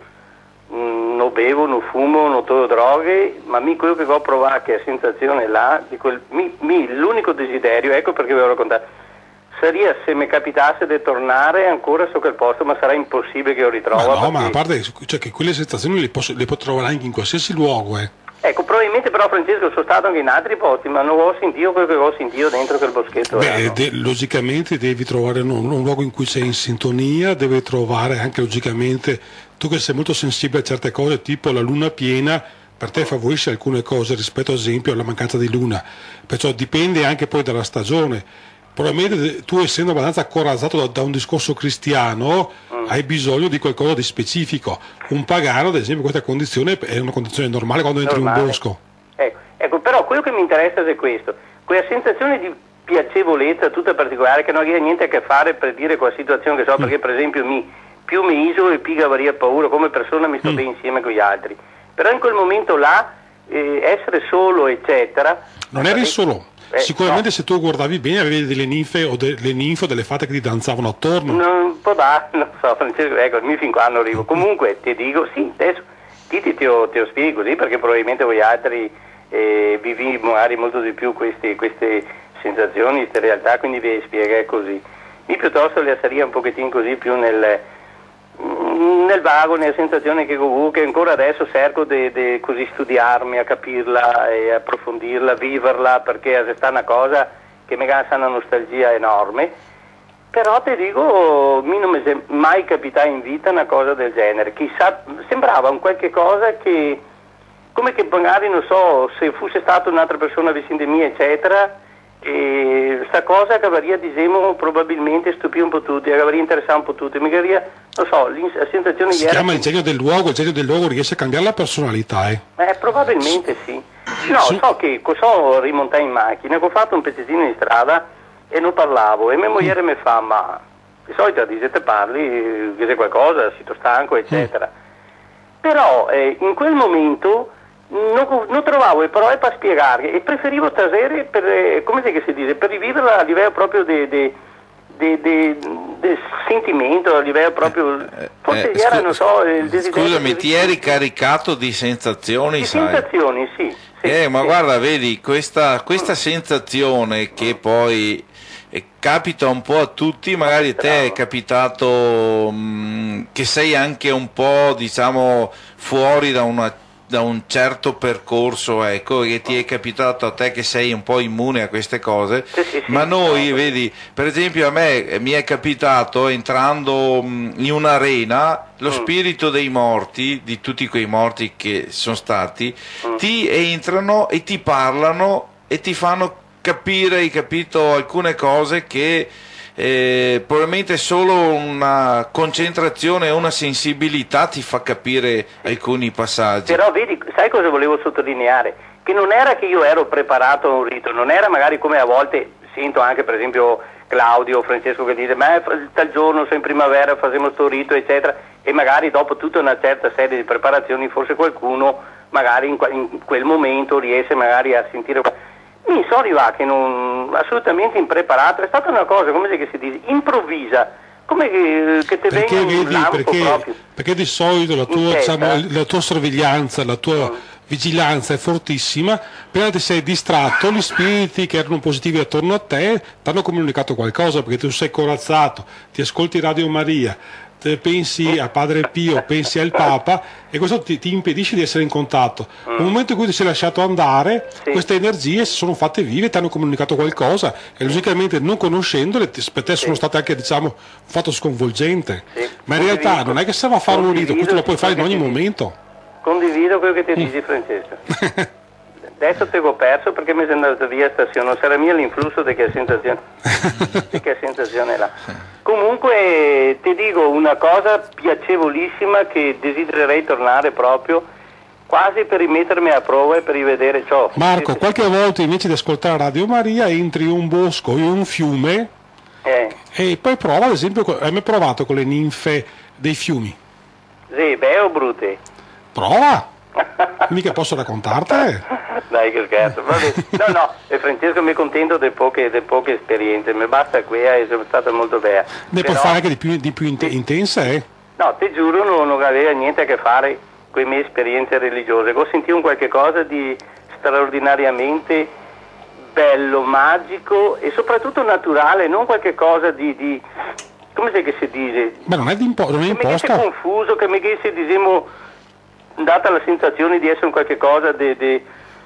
non bevo, non fumo, non tolgo droghe, ma mi quello che ho provato che è sensazione là, di quel, mi, mi, l'unico desiderio, ecco perché vi ho raccontato, sarebbe se mi capitasse di tornare ancora su quel posto, ma sarà impossibile che io ritrovo. Ma no, perché... ma a parte cioè, che quelle sensazioni le, posso, le può trovare anche in qualsiasi luogo, eh. Ecco, probabilmente però Francesco sono stato anche in altri posti, ma non ho sentito quello che ho sentito dentro quel boschetto. Beh, eh, no? de- logicamente devi trovare un, un luogo in cui sei in sintonia, devi trovare anche logicamente, tu che sei molto sensibile a certe cose, tipo la luna piena, per te favorisce alcune cose rispetto ad esempio alla mancanza di luna, perciò dipende anche poi dalla stagione. Probabilmente tu, essendo abbastanza corazzato da, da un discorso cristiano, mm. hai bisogno di qualcosa di specifico. Un pagano, ad esempio, questa condizione è una condizione normale quando entri in un bosco. Ecco, ecco, però quello che mi interessa è questo, quella sensazione di piacevolezza tutta particolare che non ha niente a che fare per dire quella situazione che so, mm. perché per esempio mi, più mi isolo e più avaria paura, come persona mi sto mm. bene insieme con gli altri. Però in quel momento là, eh, essere solo, eccetera... Non eri solo. Eh, Sicuramente no. Se tu guardavi bene avevi delle ninfe o delle ninfe o delle fate che ti danzavano attorno. Non può dare, non so, Francesco, ecco, mi fin qua non arrivo. Comunque ti dico, sì, adesso ti, ti, ti, lo, ti lo spiego così perché probabilmente voi altri eh, vivi magari molto di più queste, queste sensazioni, queste realtà, quindi vi spiego così. Mi piuttosto le assaria un pochettino così più nel... nel vago, nella sensazione che comunque ancora adesso cerco di così studiarmi, a capirla e approfondirla, viverla, perché è sta una cosa che mi gasta una nostalgia enorme, però ti dico, mi non mi è mai capitata in vita una cosa del genere, chissà, sembrava un qualche cosa che, come che magari non so, se fosse stata un'altra persona vicino di me eccetera, e sta cosa che avrebbe, diciamo, probabilmente stupito un po' tutti, avrebbe interessato un po' tutti, mi avrebbe, non so, la sensazione si di chiama il genio del luogo, il genio del luogo riesce a cambiare la personalità, eh? Eh, probabilmente sì. No, Su... so che so rimontare in macchina, che ho fatto un pezzettino di strada e non parlavo, e mia moglie mm. mi fa, ma di solito dice te parli, dice qualcosa, si sto stanco, eccetera. Mm. Però eh, in quel momento Non, non trovavo le parole per spiegare e preferivo tasere per, eh, come si dice, per riviverla a livello proprio di sentimento, a livello proprio, forse eh, era, non so, il desiderio. Scusami, di... ti eri caricato di sensazioni, di sai? sensazioni, sì. sì eh, ma sì. guarda, vedi, questa, questa mm. sensazione che poi eh, capita un po' a tutti, magari a te è capitato mh, che sei anche un po', diciamo, fuori da una da un certo percorso, ecco, che ti è capitato a te che sei un po' immune a queste cose, sì, sì, ma sì, noi, no, vedi, per esempio a me mi è capitato entrando mh, in un'arena, lo mm. spirito dei morti, di tutti quei morti che sono stati, mm. ti entrano e ti parlano e ti fanno capire, hai capito, alcune cose che Eh, probabilmente solo una concentrazione e una sensibilità ti fa capire alcuni passaggi. Però vedi, sai cosa volevo sottolineare? Che non era che io ero preparato a un rito, non era magari come a volte sento anche per esempio Claudio o Francesco che dice ma tal giorno, in primavera facciamo sto rito eccetera, e magari dopo tutta una certa serie di preparazioni forse qualcuno magari in, in quel momento riesce magari a sentire. Mi sono arrivato che non, assolutamente impreparato, è stata una cosa, come si dice, improvvisa, come che, che te perché, venga un vedi, lampo perché, proprio. perché di solito la tua, diciamo, la tua sorveglianza, la tua Mm. vigilanza è fortissima, appena ti sei distratto, gli spiriti che erano positivi attorno a te ti hanno comunicato qualcosa, perché tu sei corazzato, ti ascolti Radio Maria, te pensi a Padre Pio, pensi al Papa, e questo ti, ti impedisce di essere in contatto. Nel momento in cui ti sei lasciato andare, Sì. queste energie si sono fatte vive, ti hanno comunicato qualcosa, e logicamente non conoscendole ti- per te sono Sì. state anche, diciamo, un fatto sconvolgente. Sì. Ma in realtà Condivido. non è che se va a fare un rito, questo lo puoi fare in ogni Condivido momento. Condivido quello che ti dici Francesco. Adesso te l'ho perso perché mi sono andato via stazione, non sarà mia l'influsso di che sensazione, di che sensazione là. Comunque ti dico una cosa piacevolissima che desidererei tornare proprio, quasi per rimettermi a prova e per rivedere ciò. Marco, Sì, qualche volta invece di ascoltare Radio Maria entri in un bosco o in un fiume eh, e poi prova, ad esempio, hai mai provato con le ninfe dei fiumi? sì, beh o brutte? Prova! Mica posso raccontartene. Dai che scherzo, vabbè. No, no, e Francesco mi contento delle poche, de poche esperienze, mi basta qui e sono stata molto bella. Ne puoi Però- fare anche di più, di più int- intense, eh? No, ti giuro non, non aveva niente a che fare con le mie esperienze religiose, ho sentito un qualche cosa di straordinariamente bello, magico e soprattutto naturale, non qualche cosa di, di come si, che si dice, Ma non è, di impo- non è che mi dice imposta. confuso, che mi dice, diciamo, data la sensazione di essere un qualche cosa di, di,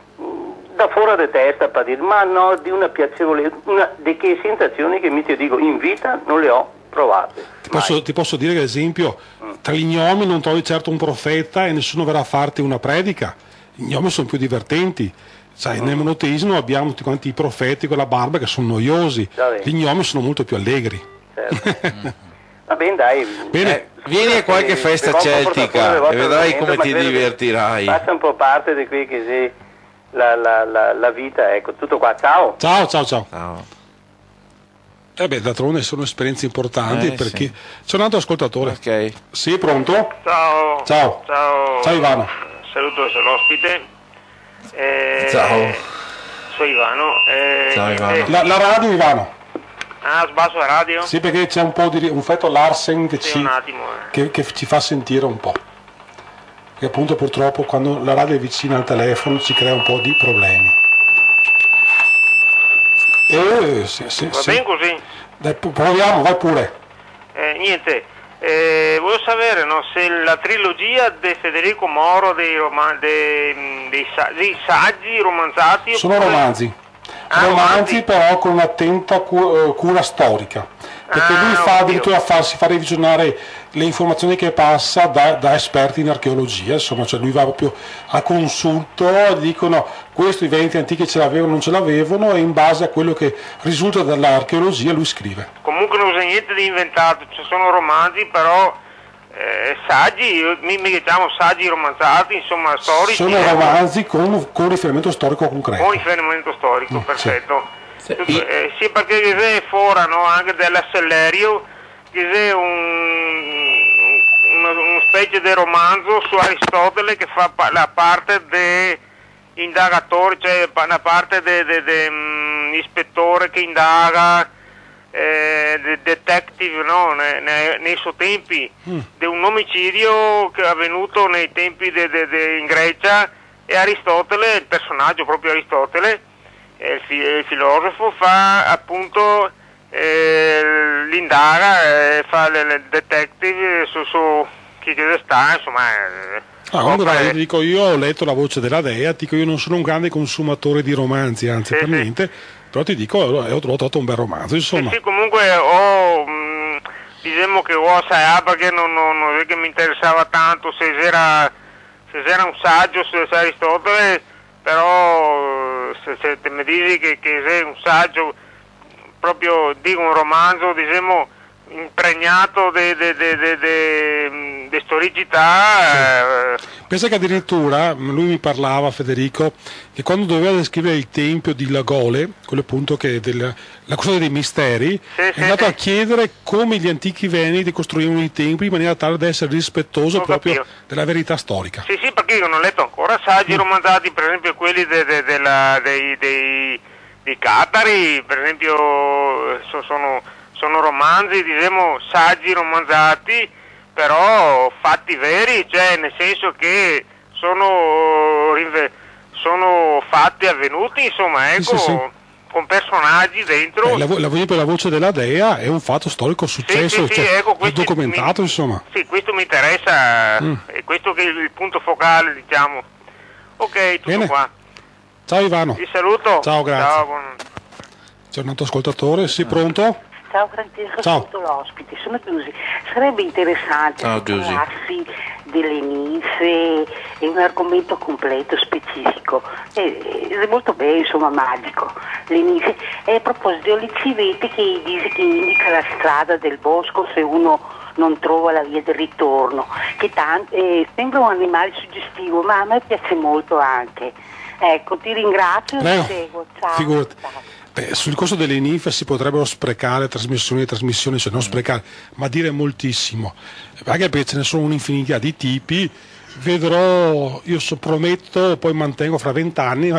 da fuori di testa, per dire, ma no, di una piacevole, una, di che sensazioni che mi ti dico, in vita non le ho provate. Ti posso, ti posso dire che, ad esempio, tra gli gnomi non trovi certo un profeta e nessuno verrà a farti una predica. Gli gnomi sono più divertenti. Sai, nel monoteismo abbiamo tutti quanti i profeti con la barba che sono noiosi. Va bene. Gli gnomi sono molto più allegri. Certo. Va bene, dai. Bene. Eh, vieni a qualche festa celtica e vedrai come ti divertirai. Faccia un po' parte di qui che sì, la, la, la, la vita, ecco, tutto qua, ciao. Ciao, ciao, ciao. Ciao. Eh beh, d'altronde sono esperienze importanti Eh, perché sì. c'è un altro ascoltatore. Ok. Sì, pronto? Ciao. Ciao. Ciao. Ciao, Ivano. Saluto l'ospite. Eh, Ciao. Sono Ivano. Eh, Ciao, Ivano. eh, La, la radio, Ivano. ah, sbasso la radio? Sì, perché c'è un po' di un effetto Larsen che, Sì, ci, un attimo. eh. che, che ci fa sentire un po'. Perché appunto purtroppo quando la radio è vicina al telefono ci crea un po' di problemi. Eh, sì, sì, Va sì. bene così? Dai, pu- proviamo, vai pure. Eh, niente. Eh, volevo sapere no, se la trilogia di Federico Moro dei, roman- dei, dei, sa- dei saggi romanzati Sono oppure- romanzi. Ah, romanzi romanzi. però con un'attenta cu- eh, cura storica. Perché Ah, lui fa oddio. addirittura farsi fa revisionare le informazioni che passa da, da esperti in archeologia, insomma, cioè lui va proprio a consulto, dicono questo i Veneti antichi ce l'avevano, non ce l'avevano, e in base a quello che risulta dall'archeologia lui scrive. Comunque non usa niente di inventato, ci sono romanzi però eh, saggi, mi, mi diciamo saggi romanzati, insomma storici. Sono eh, romanzi con, con riferimento storico concreto. con riferimento storico, Mm, perfetto. Sì. Tutto- eh, sì, perché c'è fuori no, anche dell'Assellerio, c'è un, una, una specie di romanzo su Aristotele che fa pa- la parte di indagatore, cioè pa- la parte dell'ispettore che indaga, eh, de- detective no, ne- ne- nei suoi tempi, di un omicidio che è avvenuto nei tempi de- de- de- in Grecia, e Aristotele, il personaggio proprio Aristotele, eh, il, fi- il filosofo, fa appunto eh, l'indaga, eh, fa le, le detective su, su, chi che sta, insomma... Eh, Ah, comunque, dai, io, dico, io ho letto La voce della dea, dico, io non sono un grande consumatore di romanzi, anzi sì, per sì. niente, però ti dico, ho, ho trovato un bel romanzo, insomma. Sì, sì, comunque ho, mh, diciamo che ho assai perché non, non, non è che mi interessava tanto se c'era, se c'era un saggio su Aristotele, però se, se te mi dici che, che c'è un saggio, proprio dico un romanzo, diciamo, impregnato di storicità. Sì. Pensa che addirittura lui mi parlava, Federico, che quando doveva descrivere il tempio di Lagole, quello appunto che è del, la custodia dei misteri, sì, è sì, andato sì. a chiedere come gli antichi veneti costruivano i templi in maniera tale da essere rispettoso Ho proprio capito. della verità storica. Sì, sì, perché io non ho letto ancora saggi romanzati, per esempio quelli de, de, de la, dei, dei, dei Catari, per esempio so, sono, sono romanzi, diciamo, saggi romanzati, però fatti veri, cioè nel senso che sono, sono fatti avvenuti, insomma, ecco, Sì, sì, sì. con personaggi dentro. Eh, la, vo- la, per la voce della dea è un fatto storico successo, sì, sì, cioè, sì, ecco, è questo documentato, mi, insomma. Sì, questo mi interessa, Mm. è questo che è il punto focale, diciamo. Ok, tutto Bene. qua. Ciao Ivano. Vi saluto. Ciao, grazie. Ciao, buon... C'è un altro ascoltatore, sì, pronto? Ciao Francesco, Ciao. saluto l'ospite, sono Giusy. Sarebbe interessante Ciao, Giusy. parlarsi delle ninfe, è un argomento completo, specifico, è, è molto bello, insomma, magico. Le ninfe, e a proposito del civete che dice che indica la strada del bosco se uno non trova la via del ritorno, che tanto, eh, sembra un animale suggestivo, ma a me piace molto anche. Ecco, ti ringrazio e Prego. ti seguo. Ciao. Figurati. Ciao. Beh, sul corso delle ninfe si potrebbero sprecare trasmissioni e trasmissioni, cioè non sprecare, ma dire moltissimo, anche perché ce ne sono un'infinità di tipi. Vedrò, io so, prometto, poi mantengo fra vent'anni,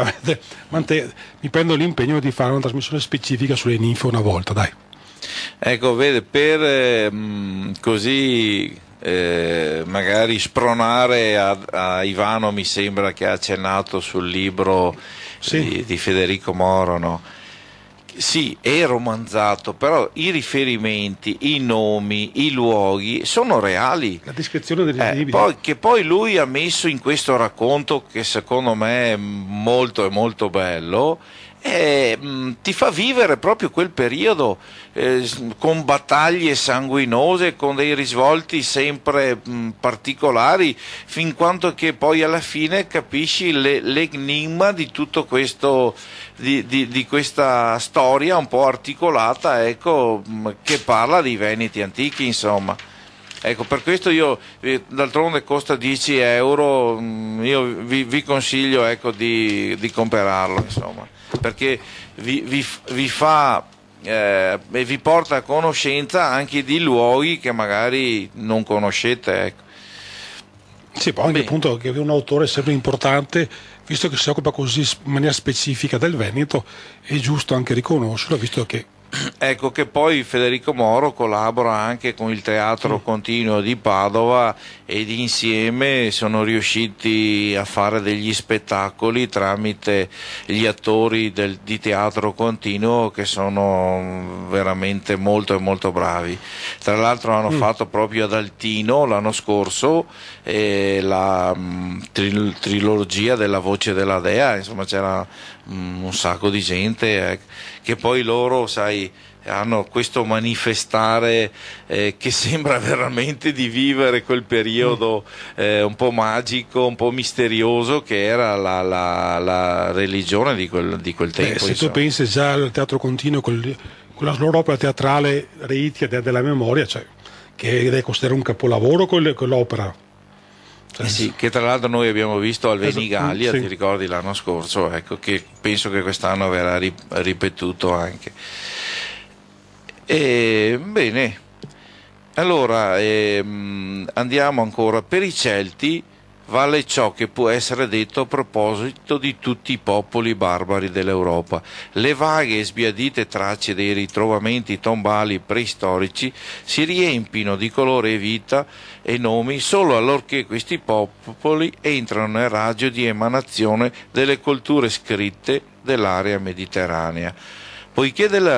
mi prendo l'impegno di fare una trasmissione specifica sulle ninfe una volta, dai. Ecco, vede, per ehm, così eh, magari spronare a, a Ivano, mi sembra che ha accennato sul libro Sì. di, di Federico Moro, no? Sì, è romanzato, però i riferimenti, i nomi, i luoghi sono reali. La descrizione degli Eh, libri. poi, che poi lui ha messo in questo racconto, che secondo me è molto e molto bello, e, mh, ti fa vivere proprio quel periodo eh, con battaglie sanguinose, con dei risvolti sempre mh, particolari, fin quanto che poi alla fine capisci le, l'enigma di tutto questo, di, di, di questa storia un po' articolata, ecco, mh, che parla dei Veneti antichi, insomma. Ecco, per questo io, eh, d'altronde costa dieci euro, mh, io vi, vi consiglio, ecco, di, di comprarlo, insomma, perché vi, vi, vi fa eh, e vi porta a conoscenza anche di luoghi che magari non conoscete, ecco. Sì, poi anche Bene. appunto che un autore è sempre importante, visto che si occupa così in maniera specifica del Veneto, è giusto anche riconoscerlo, visto che Ecco che poi Federico Moro collabora anche con il Teatro Mm. Continuo di Padova ed insieme sono riusciti a fare degli spettacoli tramite gli attori del, di Teatro Continuo, che sono veramente molto e molto bravi. Tra l'altro hanno Mm. fatto proprio ad Altino l'anno scorso eh, la mh, tril- trilogia della Voce della Dea, insomma c'era mh, un sacco di gente, eh, che poi loro, sai, hanno questo manifestare eh, che sembra veramente di vivere quel periodo eh, un po' magico, un po' misterioso che era la, la, la religione di quel, di quel tempo. eh, se tu insomma. pensi già al Teatro Continuo con, con la loro opera teatrale Reitia de- della memoria, cioè, che è considerato un capolavoro quel- quell'opera. Cioè, Eh sì, che tra l'altro noi abbiamo visto al Esatto, Venigalia, sì. ti ricordi l'anno scorso, ecco, che penso che quest'anno verrà ri- ripetuto anche. E, bene, allora ehm, andiamo ancora. Per i Celti vale ciò che può essere detto a proposito di tutti i popoli barbari dell'Europa. Le vaghe e sbiadite tracce dei ritrovamenti tombali preistorici si riempiono di colore e vita e nomi solo allorché questi popoli entrano nel raggio di emanazione delle culture scritte dell'area mediterranea. Poiché della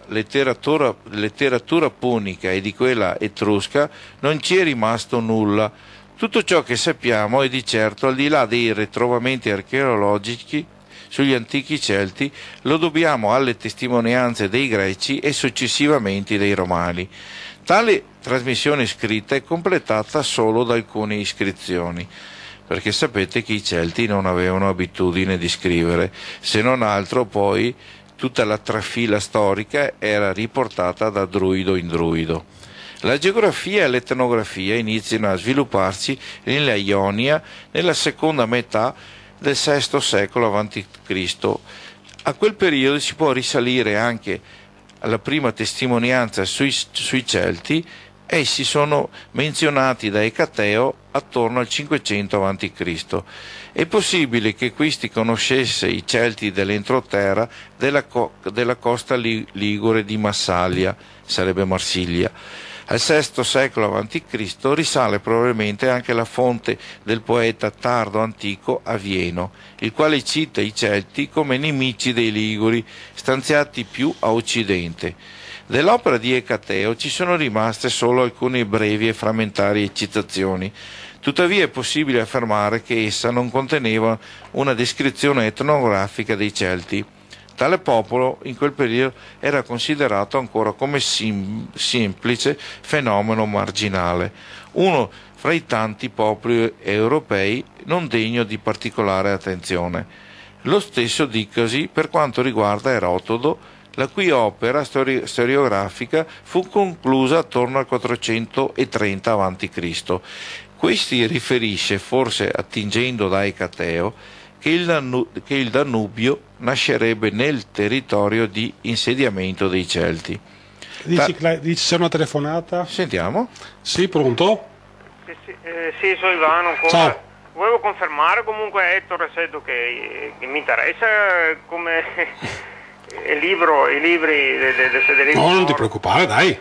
letteratura, letteratura punica e di quella etrusca non ci è rimasto nulla. Tutto ciò che sappiamo è di certo, al di là dei ritrovamenti archeologici sugli antichi Celti, lo dobbiamo alle testimonianze dei Greci e successivamente dei Romani. Tale trasmissione scritta è completata solo da alcune iscrizioni, perché sapete che i Celti non avevano abitudine di scrivere, se non altro poi tutta la trafila storica era riportata da druido in druido. La geografia e l'etnografia iniziano a svilupparsi nella Ionia nella seconda metà del sesto secolo avanti Cristo. A quel periodo si può risalire anche alla prima testimonianza sui, sui Celti. Essi sono menzionati da Ecateo attorno al cinquecento avanti Cristo È possibile che questi conoscesse i Celti dell'entroterra della, co- della costa li- ligure di Massalia, sarebbe Marsiglia. Al sesto secolo avanti Cristo risale probabilmente anche la fonte del poeta tardo antico Avieno, il quale cita i Celti come nemici dei Liguri, stanziati più a occidente. Dell'opera di Ecateo ci sono rimaste solo alcune brevi e frammentarie citazioni, tuttavia è possibile affermare che essa non conteneva una descrizione etnografica dei Celti. Tale popolo in quel periodo era considerato ancora come sim- semplice fenomeno marginale, uno fra i tanti popoli europei non degno di particolare attenzione. Lo stesso dicasi per quanto riguarda Erodoto, la cui opera stori- storiografica fu conclusa attorno al quattrocentotrenta avanti Cristo Questi riferisce, forse attingendo da Ecateo, che il, Danu- che il Danubio nascerebbe nel territorio di insediamento dei Celti. Dici, Ta- dici c'è una telefonata? Sentiamo. Sì, pronto? Sì, sì, eh, sì, sono Ivano ancora. Ciao. Volevo confermare comunque, Ettore, Seddo, che, che mi interessa come il libro, i libri di Federico No, non ti Moro. preoccupare, dai.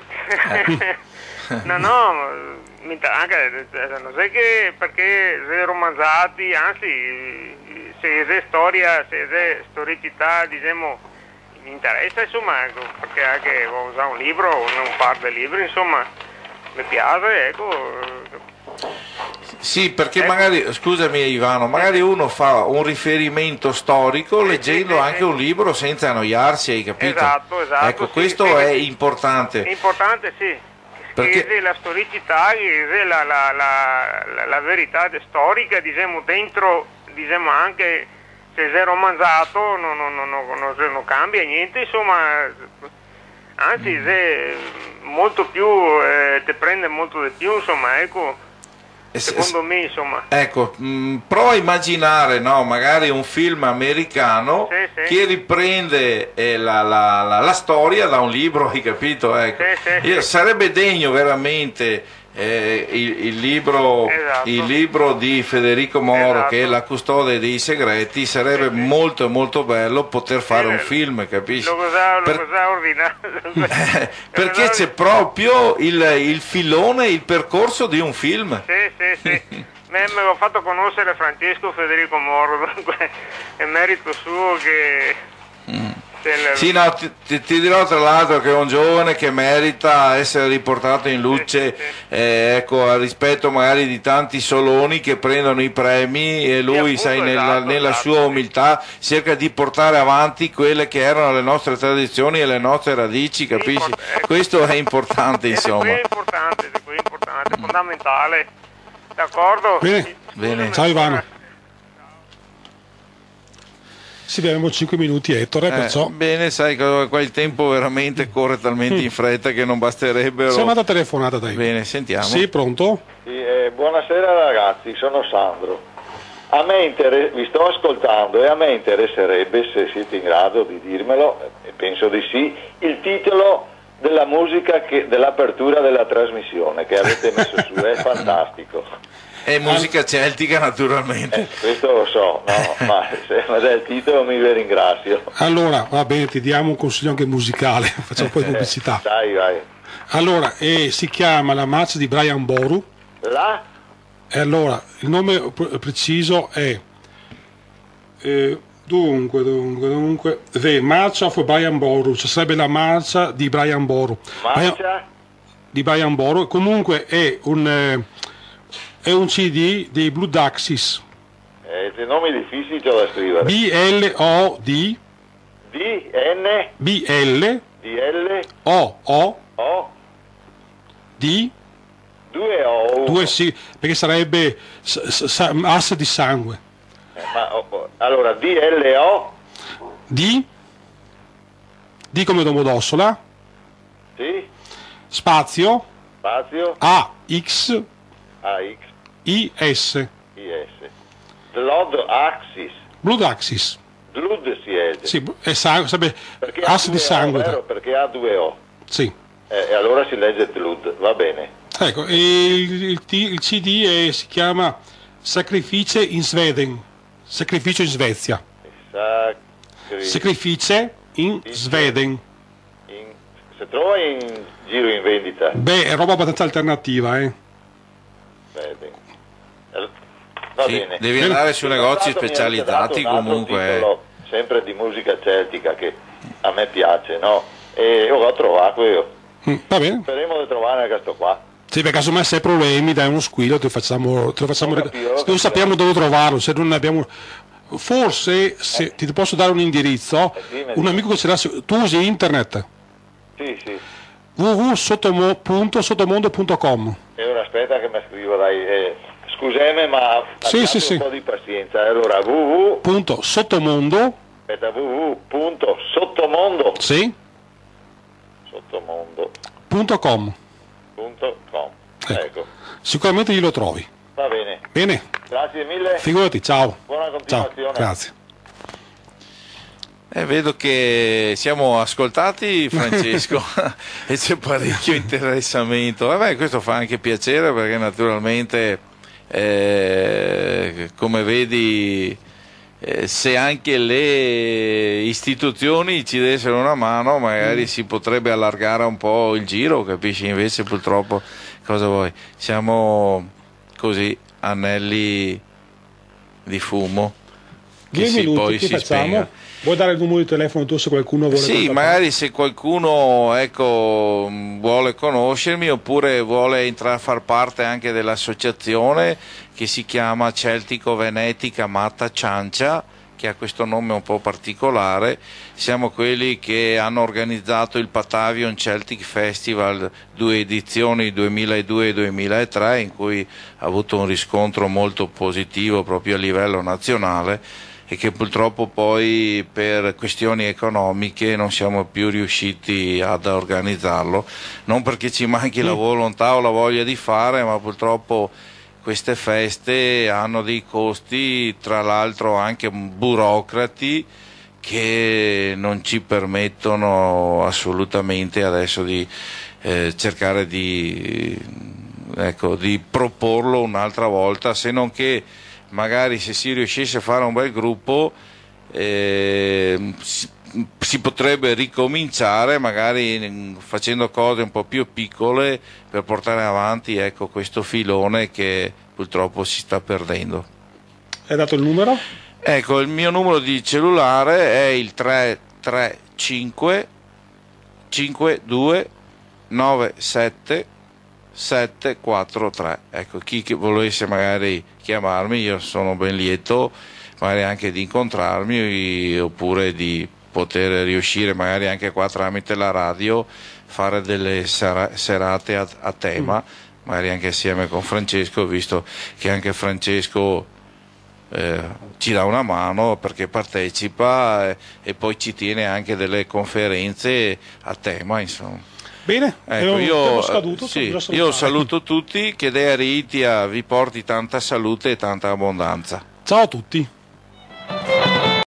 no, no, mi inter- anche, non sai che perché se romanzati, anzi, se è storia, se è storicità, diciamo, mi interessa, insomma, ecco, perché anche ho usato un libro, un par di libri, insomma, mi piace, ecco. Sì, perché magari, scusami Ivano, magari uno fa un riferimento storico leggendo anche un libro senza annoiarsi, hai capito? Esatto, esatto. Ecco, sì, questo sì, è sì. importante. È importante, sì. Perché- Che è la storicità, che è la, la, la, la, la verità storica, diciamo, dentro, diciamo, anche se è romanzato non, non, non, non, non, non cambia niente, insomma, anzi Mm. se molto più, eh, ti prende molto di più, insomma, ecco, E se- secondo me, insomma. Ecco, mh, prova a immaginare, no, magari un film americano Sì, sì. che riprende eh, la, la- la- la storia da un libro, hai capito? Ecco. Sì, sì, Io- sì. sarebbe degno veramente eh, il, il libro, Esatto. il libro di Federico Moro, Esatto. che è La custode dei segreti, sarebbe Sì, sì. molto molto bello poter fare un Eh, film, capisci? Lo cosa, lo Per- cosa ordinato. Perché c'è proprio il, il filone, il percorso di un film. Sì, sì, sì. Me, me l'ho fatto conoscere Francesco Federico Moro, dunque è merito suo che... se le- Sì, no, ti, ti- ti dirò tra l'altro che è un giovane che merita essere riportato in luce, Sì, sì, sì. eh, ecco, a rispetto magari di tanti soloni che prendono i premi e lui, appunto, sai, nella, esatto, nella esatto, sua sì. umiltà cerca di portare avanti quelle che erano le nostre tradizioni e le nostre radici, capisci? import- ecco. Questo è importante, Ed è insomma. qui importante, ed è qui importante, è fondamentale. D'accordo? Bene. Sì, Bene. scusami, Ciao, Ivano. eh, Sì, abbiamo cinque minuti, Ettore, Eh, perciò... bene, sai, che qua il tempo veramente corre talmente in fretta che non basterebbero. Siamo andata telefonata, dai. Bene, sentiamo. Sì, pronto? Sì, eh, buonasera ragazzi, sono Sandro. A me inter- vi sto ascoltando e a me interesserebbe, se siete in grado di dirmelo, e penso di sì, il titolo della musica che- dell'apertura della trasmissione che avete messo su, è fantastico. È musica celtica, naturalmente. Eh, questo lo so, no, ma se mi dai il titolo mi vi ringrazio. Allora, va bene, ti diamo un consiglio anche musicale, facciamo un po' di pubblicità. Dai, vai. Allora, eh, si chiama La marcia di Brian Boru, La? e allora il nome pre- preciso è eh, Dunque, dunque, dunque, The March of Brian Boru, cioè sarebbe la marcia di Brian Boru. Marcia? Brian, di Brian Boru, comunque è un, eh, è un C D dei Blue Daxis. Eh, dei nomi difficili c'ho da scrivere. B L O D D, N, B L D, L, O O O, D due O, due sì, perché sarebbe s- s- asse di sangue. Eh, ma, oh, oh, allora, D, L, O, D D come Domodossola, sì, spazio spazio, A X A, X, I S, I, S. Blood Axis. Blood Axis. Blood si legge. Sì, è sangue, sarebbe Perché ha asse di due O, sangue. vero? Perché ha due O. Sì. Eh, e allora si legge Blood, va bene. Ecco, e il, il, il C D è- si chiama Sacrifice in Sveden. Sacrificio in Svezia. Sacri- Sacrifice in Sveden. in- se trova in giro in vendita, Beh, è roba abbastanza alternativa, eh. vedi. Eh, va Sì, bene. devi andare su negozi Tra l'altro mi avete specializzati dato un altro comunque. titolo, sempre di musica celtica che a me piace, no? E io l'ho trovato io. Mm, va bene. Speriamo di trovare questo qua. Sì, per caso mai se hai problemi, dai uno squillo, te lo facciamo, te lo facciamo Ho ric- capito, ho non capito. sappiamo dove trovarlo, se non ne abbiamo. Forse se ti posso dare un indirizzo, Eh, dimmi, un dimmi. amico che ce l'ha, su- tu usi internet, Sì, sì. w w w punto sottomondo punto com. E ora aspetta che mi scrivo, dai. Eh, scusami, ma Sì, abbiate sì, un sì. po' di pazienza. Allora, www. Punto sottomondo, Aspetta, www.sottomondo. sì, Sottomondo.com. punto com. Ecco. Ecco, Sicuramente glielo trovi. va bene. Bene, Grazie mille. figurati, ciao. Buona Ciao, continuazione. grazie. Eh, vedo che siamo ascoltati, Francesco, e c'è parecchio interessamento. Vabbè, questo fa anche piacere perché naturalmente, eh, come vedi, eh, se anche le istituzioni ci dessero una mano, magari si potrebbe allargare un po' il giro, capisci? Invece purtroppo, cosa vuoi? Siamo così, anelli di fumo che Due si, minuti, poi che si facciamo? spenga. Vuoi dare il numero di telefono tu se qualcuno vuole Sì, contattare? magari se qualcuno ecco, vuole conoscermi oppure vuole entrare a far parte anche dell'associazione che si chiama Celtico Venetica Matta Ciancia, che ha questo nome un po' particolare. Siamo quelli che hanno organizzato il Patavion Celtic Festival, due edizioni, duemiladue e duemilatré, in cui ha avuto un riscontro molto positivo proprio a livello nazionale, e che purtroppo poi per questioni economiche non siamo più riusciti ad organizzarlo, non perché ci manchi la volontà o la voglia di fare, ma purtroppo queste feste hanno dei costi, tra l'altro anche burocrati, che non ci permettono assolutamente adesso di eh, cercare di, ecco, di proporlo un'altra volta, se non che magari se si riuscisse a fare un bel gruppo eh, si, si potrebbe ricominciare magari facendo cose un po' più piccole per portare avanti, ecco, questo filone che purtroppo si sta perdendo. Hai dato il numero? Ecco, il mio numero di cellulare è il tre tre cinque cinque due nove sette sette quattro tre. Ecco, chi che volesse magari chiamarmi, io sono ben lieto magari anche di incontrarmi oppure di poter riuscire magari anche qua tramite la radio fare delle sera- serate a, a tema, mm. magari anche assieme con Francesco, visto che anche Francesco eh, ci dà una mano perché partecipa e, e poi ci tiene anche delle conferenze a tema, insomma. Bene, Ecco, è io, scaduto, sì, sono io saluto tutti, che Dea Riitia vi porti tanta salute e tanta abbondanza. Ciao a tutti.